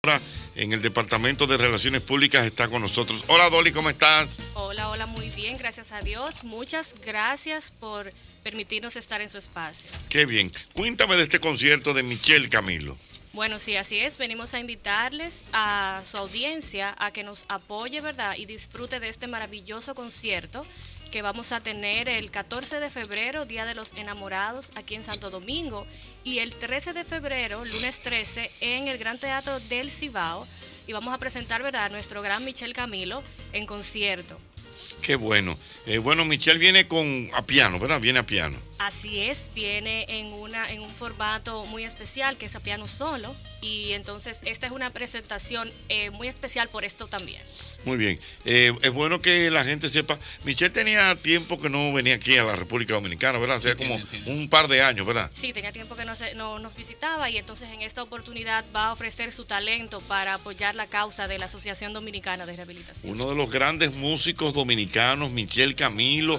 En el Departamento de Relaciones Públicas está con nosotros. Hola Dolly, ¿cómo estás? Hola, muy bien, gracias a Dios. Muchas gracias por permitirnos estar en su espacio. Qué bien. Cuéntame de este concierto de Michelle Camilo. Bueno, sí, así es. Venimos a invitarles a su audiencia a que nos apoye, ¿verdad? Y disfrute de este maravilloso concierto que vamos a tener el 14 de febrero, Día de los Enamorados, aquí en Santo Domingo, y el 13 de febrero, lunes 13, en el Gran Teatro del Cibao, y vamos a presentar, ¿verdad?, a nuestro gran Michelle Camilo en concierto. Qué bueno. Bueno, Michelle viene a piano, ¿verdad? Viene a piano. Así es, viene en un formato muy especial, que es a piano solo, y entonces esta es una presentación muy especial por esto también. Muy bien. Es bueno que la gente sepa. Michelle tenía tiempo que no venía aquí a la República Dominicana, ¿verdad? O sea, como un par de años, ¿verdad? Sí, tenía tiempo que no nos visitaba y entonces en esta oportunidad va a ofrecer su talento para apoyar la causa de la Asociación Dominicana de Rehabilitación. Uno de los grandes músicos dominicanos, Michelle Camilo.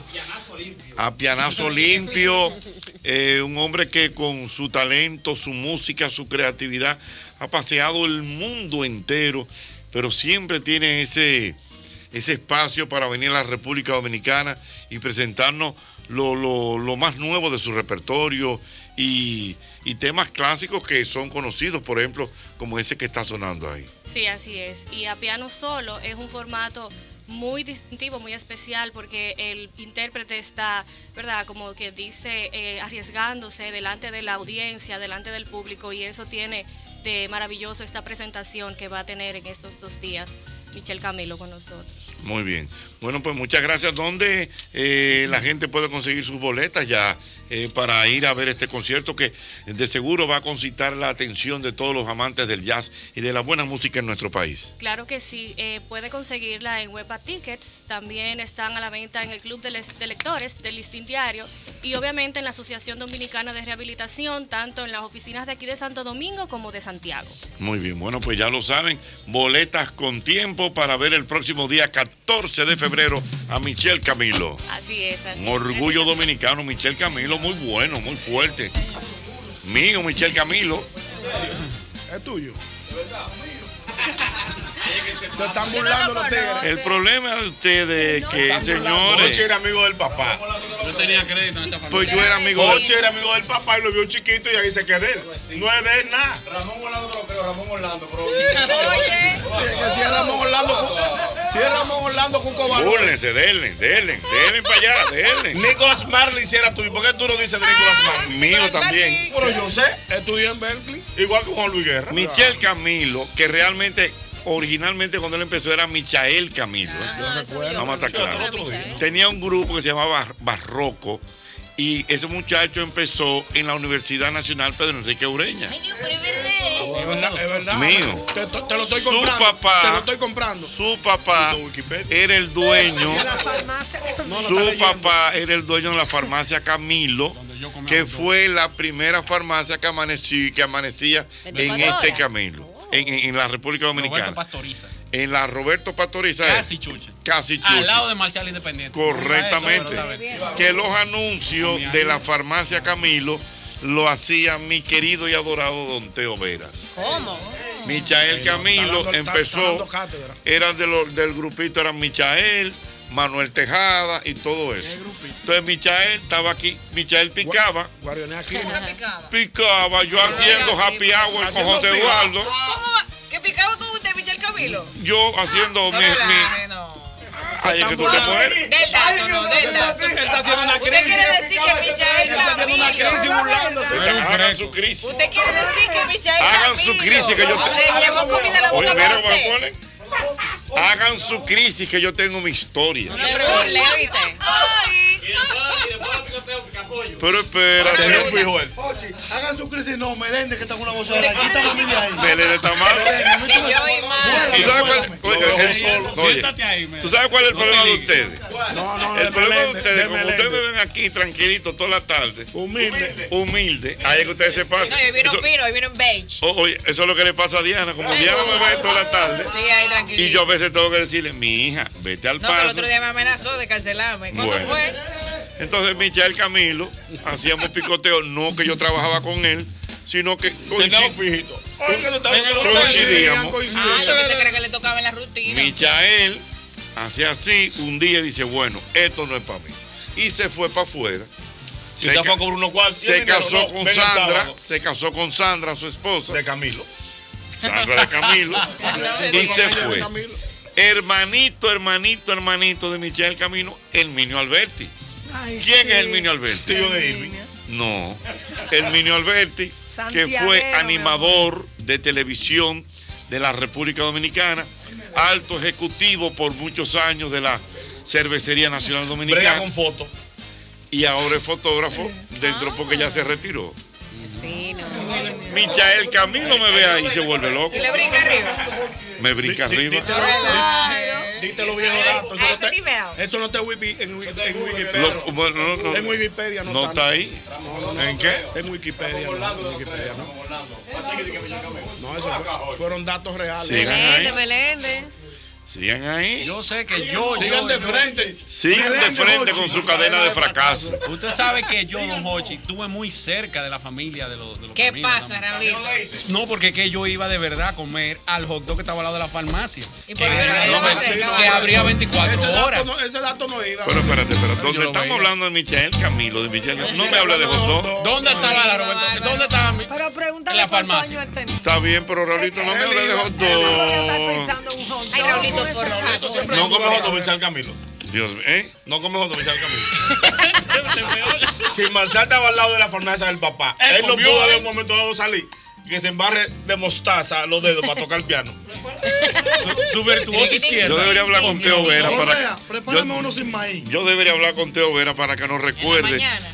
A pianazo limpio. Un hombre que con su talento, su música, su creatividad ha paseado el mundo entero, pero siempre tiene ese espacio para venir a la República Dominicana y presentarnos lo más nuevo de su repertorio y temas clásicos que son conocidos, por ejemplo, como ese que está sonando ahí. Sí, así es. Y a piano solo es un formato muy distintivo, muy especial, porque el intérprete está, ¿verdad?, como que dice, arriesgándose delante de la audiencia, delante del público, y eso tiene de maravilloso esta presentación que va a tener en estos 2 días Michelle Camilo con nosotros. Muy bien. Bueno, pues muchas gracias. ¿Dónde la gente puede conseguir sus boletas ya para ir a ver este concierto que de seguro va a concitar la atención de todos los amantes del jazz y de la buena música en nuestro país? Claro que sí. Puede conseguirla en Huepa Tickets. También están a la venta en el Club de Lectores del Listín Diario y obviamente en la Asociación Dominicana de Rehabilitación, tanto en las oficinas de aquí de Santo Domingo como de Santiago. Muy bien. Bueno, pues ya lo saben. Boletas con tiempo para ver el próximo día 14 de febrero a Michelle Camilo. Así es. Un orgullo dominicano, Michelle Camilo, muy bueno, muy fuerte. Mío, Michelle Camilo. Es tuyo. ¿De verdad? Se están burlando los tigres. El problema de ustedes es que, señores. Ochi era amigo del papá. Yo tenía crédito en esta familia. Pues yo era amigo Ochi era amigo del papá y lo vio chiquito y ahí se quedó. No es de él nada. Ramón Orlando te lo creo, Ramón Orlando. Pero... Oye. Si es Ramón Orlando con cobalón. Búrlense, denle para allá, denle. Nicolás Marley hiciera tuyo. ¿Por qué tú no dices de Nicolás Marley? Mío también. Pero yo sé, estudié en Berkeley. Igual que Juan Luis Guerra. Michelle Camilo, que realmente, originalmente cuando él empezó era Michael Camilo. Vamos a estar claros. Tenía un grupo que se llamaba Barroco y ese muchacho empezó en la Universidad Nacional Pedro Enrique Ureña. Es verdad. Mío. Te lo estoy comprando. Su papá, te lo estoy comprando. Su papá era el dueño. Su papá era el dueño de la farmacia Camilo, que fue la primera farmacia que amanecía en este Camilo, en la República Dominicana. Roberto Pastoriza. En la Roberto Pastoriza. Casi Chuche. Casi Chuche. Al lado de Marcial Independiente. Correctamente. Que los anuncios de la farmacia Camilo lo hacía mi querido y adorado Don Teo Veras. ¿Cómo? Michael Camilo empezó, eran del grupito, eran Michael, Manuel Tejada y todo eso. Entonces Michael estaba aquí, Michael picaba. Picaba, yo haciendo happy hour con José Eduardo. ¿Qué picaba con usted, Michelle Camilo? Yo haciendo mi. Ay, es que tú te puedes. Del dato, no, del dato. Él está haciendo una crisis. ¿Usted quiere decir que Michelle Está haciendo una crisis Camilo? burlándose. Hagan su crisis. ¿Usted quiere decir que Michelle Hagan Camilo? su crisis que yo Se llevó comida a la Oye, boca mira, para me usted. ponen. Hagan su crisis que yo tengo mi historia. No te burles, ¿oíste? Ay. Pero espérate. Oye, hagan su crisis. No, Meléndez que está con una voz de la quita la media ahí. Belén está mal. Ni yo y más. ¿Tú sabes cuál? Oye, Siéntate ahí, ¿tú sabes cuál es el problema de digas. ustedes? No, El problema de ustedes, como ustedes me ven aquí tranquilito toda la tarde, humilde, ahí es que ustedes se pasan. No, hoy vino Eso- fino, hoy vino en beige. Oye, eso es lo que le pasa a Diana, como Diana me ve toda la tarde. Sí, ahí tranquilo. Y yo a veces tengo que decirle, mi hija, vete al No, que el paso. otro día me amenazó de cancelarme. ¿Cuándo Bueno. fue? Entonces Michael Camilo, hacíamos picoteo, no que yo trabajaba con él, sino que Coincidíamos. ¿Usted cree que le tocaba en la rutina? Michael hace así, un día dice, bueno, esto no es para mí. Y se fue para afuera. Se fue a cobrar unos cuartos. Se casó con Sandra, su esposa. De Camilo. Sandra de Camilo. Y se fue. Hermanito de Michael Camilo, Herminio Alberti. ¿Quién es Herminio Alberti? Tío de Irving. No, Herminio Alberti, que fue animador de televisión de la República Dominicana, alto ejecutivo por muchos años de la Cervecería Nacional Dominicana. Brega con fotos. Y ahora es fotógrafo dentro porque ya se retiró. Michael Camilo me ve ahí y se vuelve loco. Y le brinca arriba. Me brinca arriba. Dite los viejos datos. Eso no está en Wikipedia. En Wikipedia no está ahí. ¿En qué? En Wikipedia. No, eso fueron datos reales. Sigan ahí. Yo sé que Sigan de frente. Sigan de frente con su cadena de fracaso. Usted sabe que yo, don Hochi, estuve muy cerca de la familia de los ¿Qué Camilo pasa, también. Raulito? No, porque es que yo iba de verdad a comer al hot dog que estaba al lado de la farmacia. ¿Y por qué no iba cerca? Que abría 24 horas. Ese dato no iba. Pero espérate. Donde lo estamos veía. hablando de Michael Camilo, no me hable de hot dog. ¿Dónde estaba la Roberto? ¿Dónde estaba mi? Pero En pregúntale la cuántos farmacia. años él tenía. Está bien, pero Raulito, no me hable de hot Él no podía estar dog. pensando en un hot dog. Ay, Raulito, con esa por gente. favor. No come joto, Michal Camilo. Dios, No come joto, Michal Camilo. Si Marcial estaba al lado de la farmacia del papá, él no comió, pudo en un momento dado salir. Que se embarre de mostaza los dedos para tocar el piano. Su virtuoso izquierda. yo debería hablar con Teo Vera Correa, prepárame uno sin maíz. Yo debería hablar con Teo Vera para que nos recuerde mañana.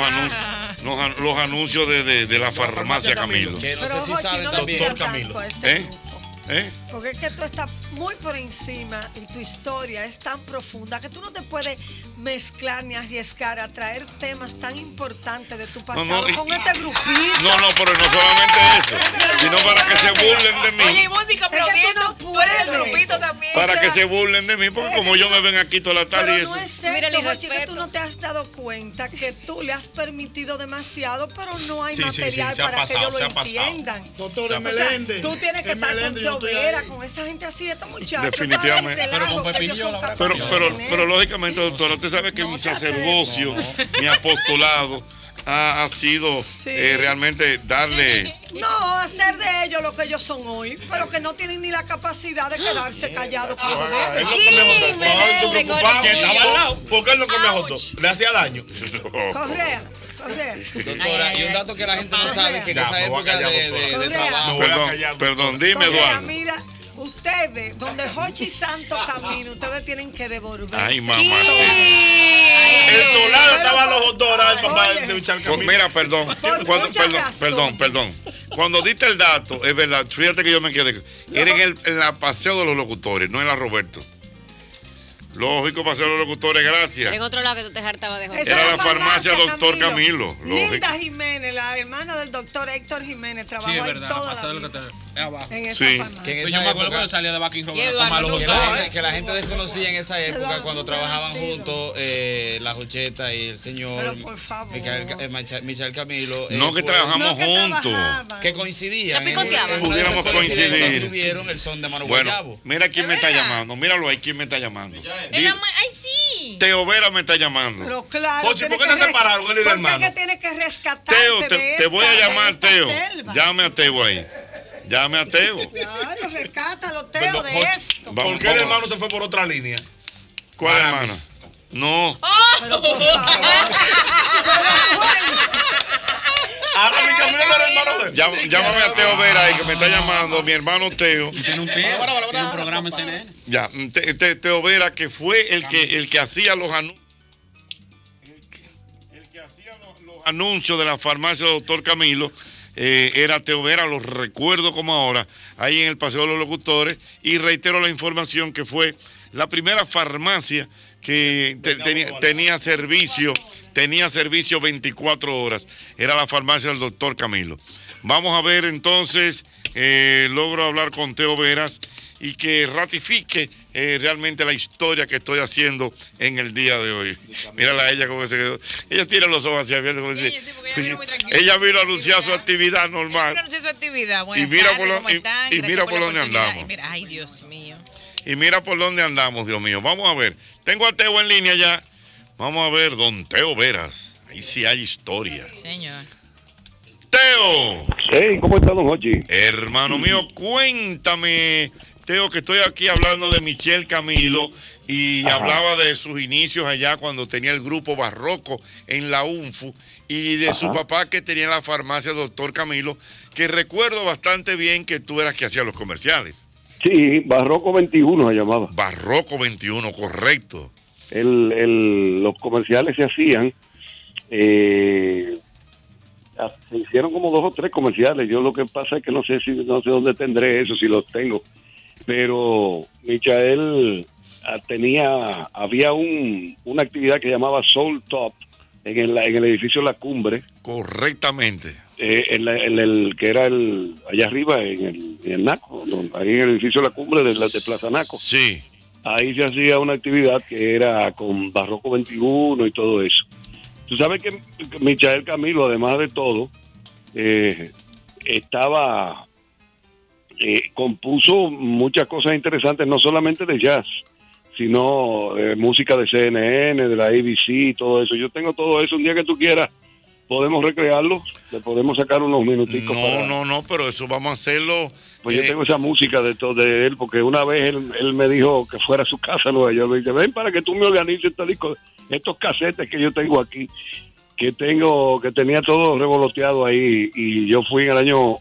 los anuncios de la farmacia Camilo. Pero Jochi, no le Doctor digas Camilo. tanto a este ¿Eh? grupo. ¿Eh? Porque es que tú estás muy por encima y tu historia es tan profunda que tú no te puedes mezclar ni arriesgar a traer temas tan importantes de tu pasado no, con este grupito. No, pero no solamente eso, sino para que se burlen de Oye, y mí. Mónica Es que tú aplaudiendo. no Tú eres el puedes. grupito también. Para O sea, que se burlen de mí, porque como yo me ven aquí toda la tarde y Pero eso. no es Mira, eso, el Jochi, que respeto. tú no te has dado cuenta que tú le has permitido demasiado, pero no hay Sí, sí, material sí, se ha para que pasado, ellos se lo ha pasado. entiendan. Doctor, O sea, Meléndez. tú tienes que estar con Meléndez, yo Teo estoy Vera, ahí. con esa gente así, estos muchachos. Definitivamente. para el relajo Pero con que ellos son Pepillo, capaces de tener. Pero lógicamente, doctora, usted sabe que mi sacerdocio, mi apostolado ha sido Sí. realmente darle. No, hacer de ellos lo que ellos son hoy, pero que no tienen ni la capacidad de quedarse callados con Él joder. no come joto. Ay, tú preocupado. Que estaba al lado. ¿Por qué él no come joto? Le hacía daño. Correa. Doctora, y un dato que la gente no sabe, que en Ya, esa me voy a época callar, de doctora. trabajo. Me voy a callar. Perdón, dime, Correa, Eduardo. mira, ustedes, donde Jochi Santo camina, ustedes tienen que devolver. Ay, mamá. El solano estaba los hot dogs al papá Oye. de Michal Camilo. Mira, perdón. muchas razones. Perdón. Cuando diste el dato, es verdad, fíjate que yo me quedé. Era en la Paseo de los Locutores, no en la Roberto. Lógico, Paseo de los Locutores, gracias. En otro lado que tú te hartabas de joder. Esa Era es la farmacia Doctor Camilo, lógico. Linda Jiménez, la hermana del doctor Héctor Jiménez, trabajó Sí, es ahí verdad. toda Pasar la lo que vida te abajo. en esa Sí. farmacia. Que en Yo esa me acuerdo época, cuando salía de Backing Robert a Eduardo tomar los hot que dogs. que la gente desconocía en esa época Eduardo, cuando nunca ha trabajaban nacido. juntos la Jocheta y el señor Pero por favor. Michael Camilo. No que fue- trabajamos No, que juntos. trabajaban. Que coincidían. ¿La picoteaban? Pudiéramos coincidir. Tuvieron el son de Mano Bueno, Guayabo. mira quién ¿Es me está verdad? llamando. Míralo ahí, quién me está llamando. Ay, sí. Teo Vera me está llamando. Pero claro. Jochi, tiene ¿por qué que se separaron él y el ¿Por hermano? qué tiene que rescatarte Teo, de te voy a esta- llamar, de esta Teo. selva? Llame a Teo ahí. Llame a Teo. Claro, rescátalo, Teo, Perdón, de Jochi, esto. Vamos, ¿Por qué el vamos. hermano se fue por otra línea? ¿Cuál Maravis. hermana? No. Pero por favor. Ahora mi Camilo no era hermano de él. Llámame a Teo Vera ahí que me está llamando, mi hermano Teo. Tiene un tío, tiene un programa en CNN. Ya, Teo Vera, que fue el que hacía los anuncios. El que hacía los anuncios de la farmacia Doctor Camilo. Era Teo Vera, lo recuerdo como ahora, ahí en el Paseo de los Locutores, y reitero la información que fue la primera farmacia que tenía servicio 24 horas, era la farmacia del doctor Camilo. Vamos a ver entonces logro hablar con Teo Veras y que ratifique realmente la historia que estoy haciendo en el día de hoy. Mírala a ella como se quedó. Ella tiene los ojos hacia abiertos. Como dice, ella vino a anunciar su actividad normal. Ella vino a su actividad. Buenas Y mira tardes, por lo- ¿cómo están? y Gracias mira por por la dónde oportunidad. andamos. Y mira, ay, Dios mío. Y mira por dónde andamos, Dios mío. Vamos a ver. Tengo a Teo en línea ya. Vamos a ver, don Teo Veras. Ahí sí hay historia. Señor. Teo. Hey, ¿cómo está, don Jochi? Hermano mío, cuéntame, Teo, que estoy aquí hablando de Michel Camilo y hablaba de sus inicios allá cuando tenía el grupo Barroco en la UNFU y de su papá que tenía la farmacia Doctor Camilo, que recuerdo bastante bien que tú eras que hacía los comerciales. Sí, Barroco 21 se llamaba. Barroco 21, correcto. Los comerciales se hacían, se hicieron como 2 o 3 comerciales. Yo lo que pasa es que no sé dónde tendré eso, si los tengo. Pero Michael había una actividad que llamaba Soul Top en el edificio La Cumbre. Correctamente. En el que era allá arriba en el Naco, ahí en el edificio La Cumbre de Plaza Naco. Sí. Ahí se hacía una actividad que era con Barroco 21 y todo eso. Tú sabes que Michael Camilo, además de todo, compuso muchas cosas interesantes, no solamente de jazz, sino música de CNN, de la ABC y todo eso. Yo tengo todo eso. Un día que tú quieras, podemos recrearlo, le podemos sacar unos minuticos. No, pero eso vamos a hacerlo. Pues yo tengo esa música de él, porque una vez él me dijo que fuera a su casa en Nueva York. Me dice, ven para que tú me organices estos casetes que yo tengo aquí, que tenía todo revoloteado ahí. Y yo fui en el año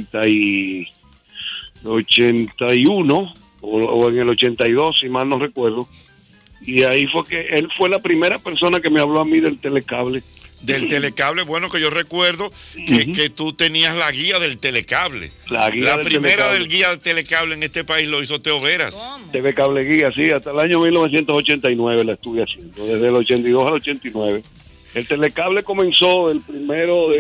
81 o en el 82, si mal no recuerdo. Y ahí fue que él fue la primera persona que me habló a mí del telecable. Del telecable, bueno, que yo recuerdo que tú tenías la guía del telecable. La primera del guía del telecable en este país lo hizo Teo Veras. TV Cable Guía, sí, hasta el año 1989 la estuve haciendo, desde el 82 al 89. El telecable comenzó el primero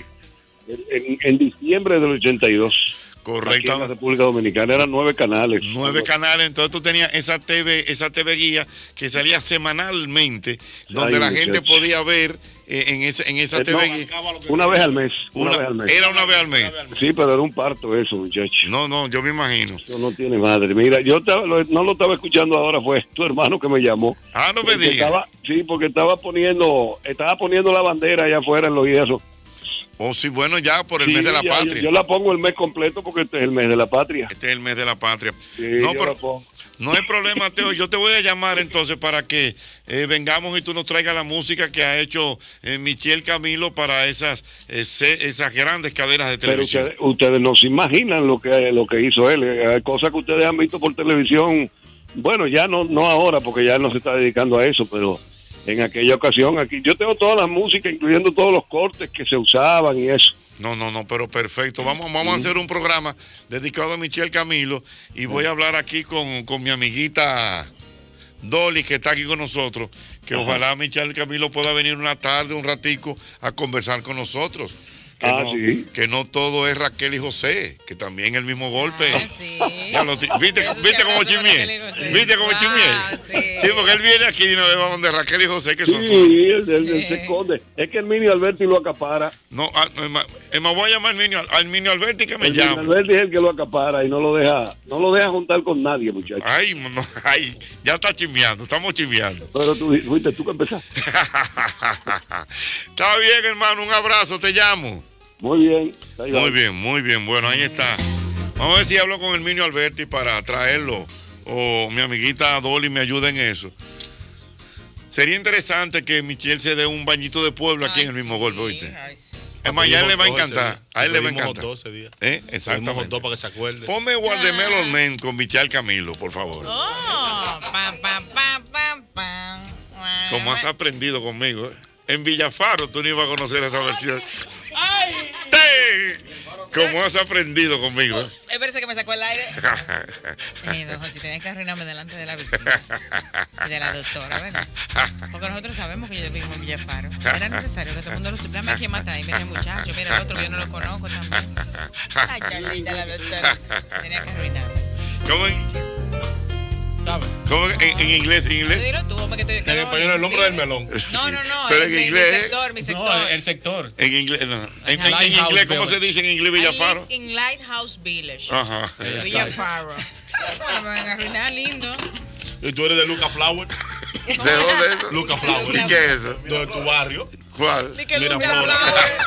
en diciembre del 82. Correcto. Aquí en la República Dominicana eran 9 canales. 9 canales, entonces tú tenías esa TV guía que salía semanalmente, donde la gente podía ver en esa TV guía. Una vez al mes. Era una vez al mes. Sí, pero era un parto eso, muchacho. No, yo me imagino. Eso no tiene madre. Mira, yo no lo estaba escuchando ahora, fue tu hermano que me llamó. Ah, no me digas. Sí, porque estaba poniendo la bandera allá afuera en los hiesos. Oh, sí, bueno, ya por el mes de la patria. Yo la pongo el mes completo porque este es el mes de la patria. Este es el mes de la patria. Sí, no, pero no hay problema, Teo. Yo te voy a llamar entonces para que vengamos y tú nos traigas la música que ha hecho Michel Camilo para esas grandes cadenas de televisión. Pero ustedes no se imaginan lo que hizo él. Hay cosas que ustedes han visto por televisión. Bueno, ya no ahora porque ya él no se está dedicando a eso, pero en aquella ocasión aquí yo tengo todas las músicas, incluyendo todos los cortes que se usaban y eso. No, pero perfecto. Vamos a hacer un programa dedicado a Michel Camilo y voy a hablar aquí con mi amiguita Dolly, que está aquí con nosotros, que ojalá Michel Camilo pueda venir una tarde, un ratico, a conversar con nosotros. Que no todo es Raquel y José, que también el mismo golpe. Sí. ¿Viste cómo chimié? ¿Viste cómo chimié? Sí, porque él viene aquí y nos vemos donde Raquel y José, que son. Sí, él se esconde. Es que el Mini Alberti lo acapara. No, me voy a llamar al Mini Alberti que me llama. El Alberti es el que lo acapara y no lo deja juntar con nadie, muchachos. Ay, ya está chimbeando, estamos chimbeando. Pero fuiste tú que empezaste. Está bien, hermano, un abrazo, te llamo. Muy bien. Muy bien. Bueno, ahí está. Vamos a ver si hablo con el Minio Alberti para traerlo. O mi amiguita Dolly me ayuda en eso. Sería interesante que Michel se dé un bañito de pueblo aquí en el mismo golpe, ¿oíste? Es más, a él le va a encantar. A él le va a encantar. Exactamente. Para que se acuerde. Ponme Guardemelo Men con Michel Camilo, por favor. Como has aprendido conmigo, En Villafaro tú no ibas a conocer esa versión. ¿Cómo has aprendido conmigo? Es verdad que me sacó el aire. Don Jochi, tenías que arruinarme delante de la vecina y de la doctora, ¿verdad? Porque nosotros sabemos que yo vivo en Villafaro. Era necesario que todo el mundo lo supiera. Mira quién mata ahí, mira el muchacho, mira el otro que yo no lo conozco también. Ay, ya linda la doctora. Tenía que arruinarme. ¿Cómo en inglés? Dilo tú, hombre, que te En español el nombre del melón. No. Pero en inglés. Mi sector. No, el sector. En inglés, no. En Lighthouse inglés, ¿cómo Village. se dice en inglés I Villafaro? live in Lighthouse Village. Ajá. Villafaro. Bueno, me van a arruinar lindo. Y tú eres de Luca Flower. ¿De dónde es eso? Luca Flower. ¿Y qué es eso? De tu barrio. ¿Cuál? Que Mira, Luca Flor.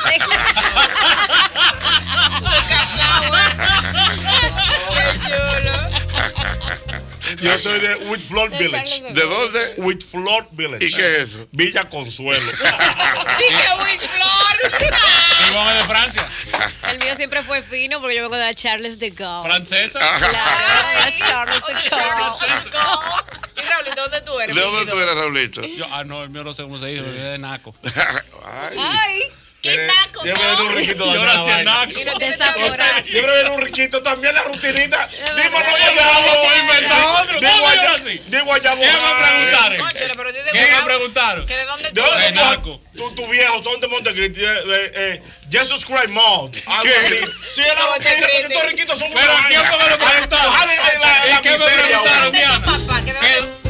Qué chulo. Yo soy de Whitfloor Village. ¿De dónde? Whitfloor Village. ¿Y qué es eso? Villa Consuelo. Dije Whitfloor. Y vamos de Francia. El mío siempre fue fino porque yo vengo de Charles de Gaulle. Francesa. Claro, Charles de Gaulle. Y Raulito, ¿dónde tú eres? ¿De dónde tú eres, Raulito? No, el mío no sé cómo se dice, es de naco. Ay, ¿Qué naco? Siempre viene un riquito Yo dañado. nací en naco. Y no tiene desaforado. Siempre viene un riquito. También la rutinita. Digo, no Digo allá. ¿Qué me preguntaron? Cónchale, pero ¿de ¿Qué me preguntaron? ¿Que de dónde tú ¿De dónde eres? De naco. tu viejo son de Montecristi? Jesus Christ Mall. ¿Qué? Sí, es la rutina, porque estos riquitos son Pero una ¿quién vaina. fue que me preguntaron? La ¿Qué me miseria, preguntaron, ¿De tu Diana? papá? ¿Que de dónde?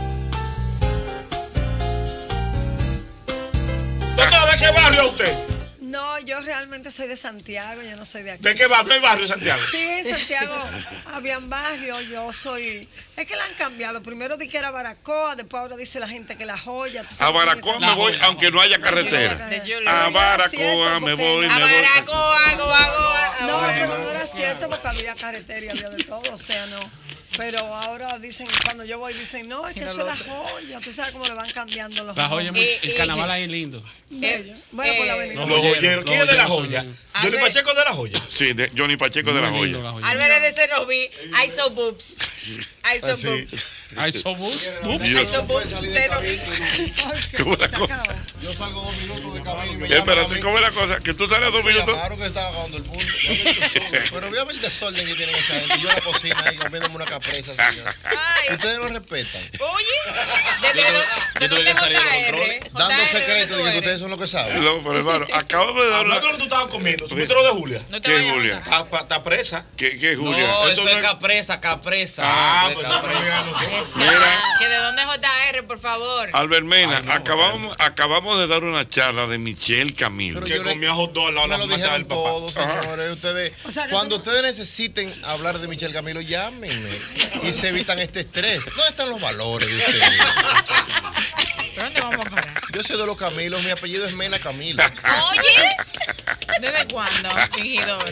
Doctora, ¿de qué barrio es usted? No, yo realmente soy de Santiago, yo no soy de aquí. ¿De qué barrio? ¿Hay barrio, Santiago? Sí, en Santiago habían barrios, yo soy... Es que la han cambiado. Primero di que era Baracoa, después ahora dice la gente que La Joya. ¿tú A sabes Baracoa cómo me es? voy, aunque no haya carretera. De Julio. A No era Baracoa cierto, me porque- voy, A me voy. Baracoa, Goa. No, pero no era cierto porque había carretera y había de todo, o sea, no. Pero ahora dicen, cuando yo voy, dicen, no, es que eso es La Joya. Tú sabes cómo le van cambiando los La joya, el carnaval ahí es lindo. Bueno, por la avenida. Los joyeros. ¿Quién es de La Los Joya? joyeros Johnny Pacheco es de La Joya. Sí, de Johnny Pacheco de La Muy lindo, Joya. Álvarez de Cenoví, I saw boobs. I saw Sí. boobs. Hay sobus. I saw boobs. Cenoví. ¿Cómo es la cosa? Yo salgo 2 minutos de camino y me Espérate, ¿cómo es la cosa? Que tú sales 2 minutos. Claro que estaba acabando el punto. Pero véame el desorden que tienen esa gente. Yo en la cocina ahí comiéndome una capresa, señor. Ay, Ustedes no respetan. oye, ¿de dónde que salir de JR? control. Dando JR, secretos ¿dónde de tú que eres? ustedes son los que saben. No, pero hermano, acabamos de dar una. Hablando de lo que tú estabas comiendo, ¿supiste lo de Julia? No te ¿Qué es vayas. Julia? Está presa. ¿Qué es Julia? No, Eso eso no es es- capresa. Ah, pues eso no llega a nosotros. Mira, Que de dónde es JR, por favor. Albert Mena, Ay, no, acabamos de dar una charla de Michelle Camilo. Pero Que yo le- comía hot dog al lado de Me la lo farmacia dijeron del papá. todos, señores. Ustedes, O sea, que cuando tú- ustedes necesiten hablar de Michelle Camilo, llámenme y se evitan este estrés. ¿Dónde están los valores de ustedes? ¿Pero dónde vamos a parar? Yo soy de los Camilos, mi apellido es Mena Camilo. Oye, ¿desde cuándo, fingidor?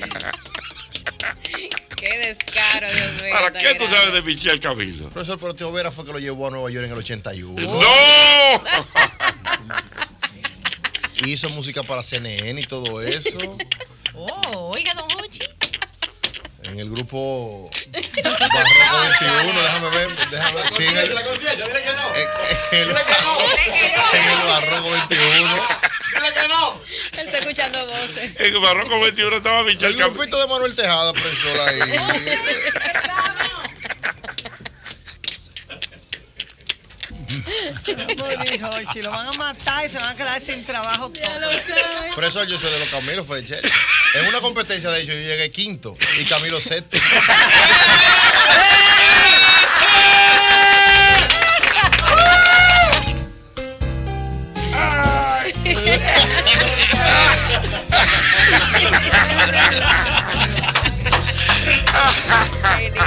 qué descaro, Dios mío. ¿Para tan qué tú grande. sabes de Michelle Camilo? Profesor, pero Teo Vera fue que lo llevó a Nueva York en el 81. ¡No! Hizo música para CNN y todo eso. Oh, oiga, don Hochi. En el grupo Barroco 21, déjame ver. Sí, en el Barroco 21. Él está escuchando voces. En el Barroco 21 estaba Michelle El Camilo. grupito de Manuel Tejada, profesor, ahí. Morir hoy, si lo van a matar y se van a quedar sin trabajo todos. Profesor, yo soy de los Camilos, fue Chelsea. En una competencia, de hecho, yo llegué quinto y Camilo séptimo.